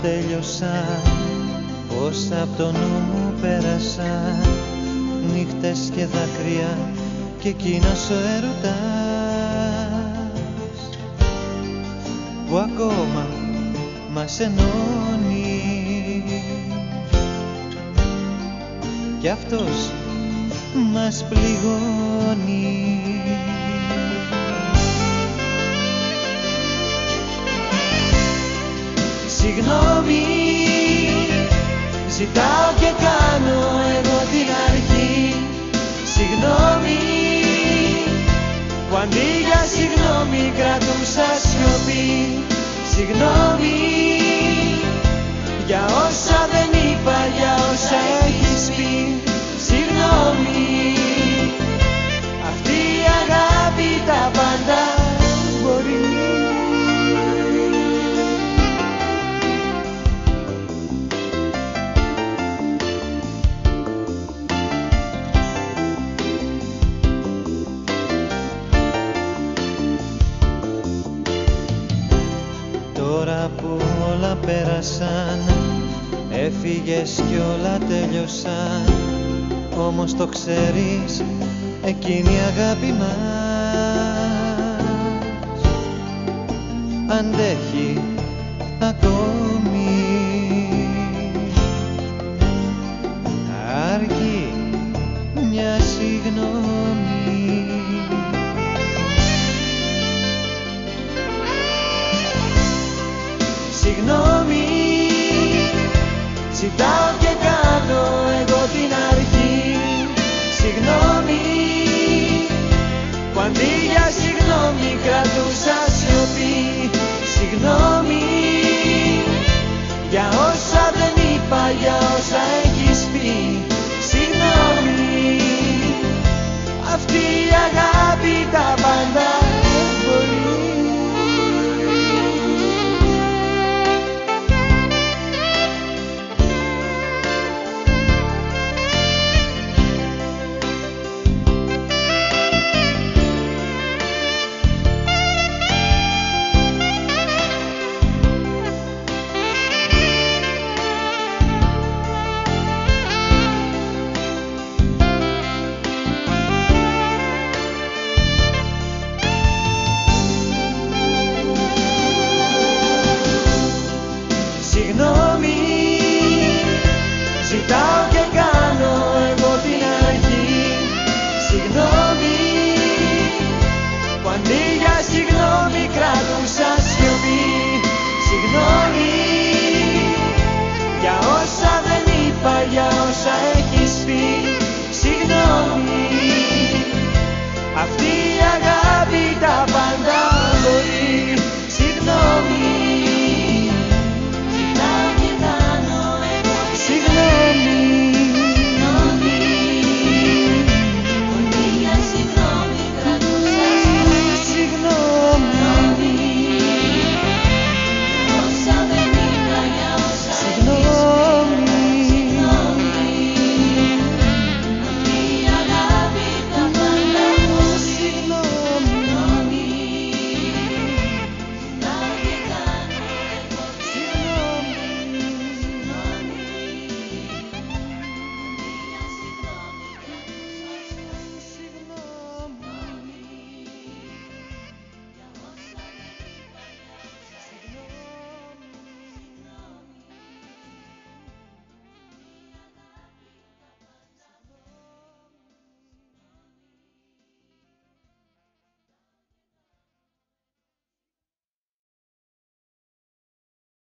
τέλειωσαν, πως απ' το νου μου πέρασαν νύχτες και δάκρυα και εκείνος ο έρωτας που ακόμα μας ενώνει κι αυτός μας πληγώνει. Συγγνώμη, ζητάω και κάνω εγώ την αρχή. Συγγνώμη, που αντί για συγγνώμη κρατούσα σιωπή. Συγγνώμη, για όσα δεν είπα, για όσα έχεις πει. Συγγνώμη, αυτή η αγάπη τα πάντα μπορεί. Τώρα που όλα πέρασαν, έφυγες κι όλα τέλειωσαν, όμως το ξέρεις, εκείνη η αγάπη μας αντέχει ακόμη. Αρκεί μια συγγνώμη. Συγγνώμη, ζητάω και κάνω εγώ την αρχή. Συγγνώμη, που αντί για συγγνώμη κρατούσα σιωπή. Συγγνώμη, για όσα δεν είπα, για όσα έχεις πει. Συγγνώμη, αυτή η αγάπη τα πάντα μπορεί. Συγγνώμη, ζητάω και κάνω εγώ την αρχή. Συγγνώμη, που αντί για συγγνώμη κρατούσα σιωπή. Συγγνώμη, για όσα δεν είπα, για όσα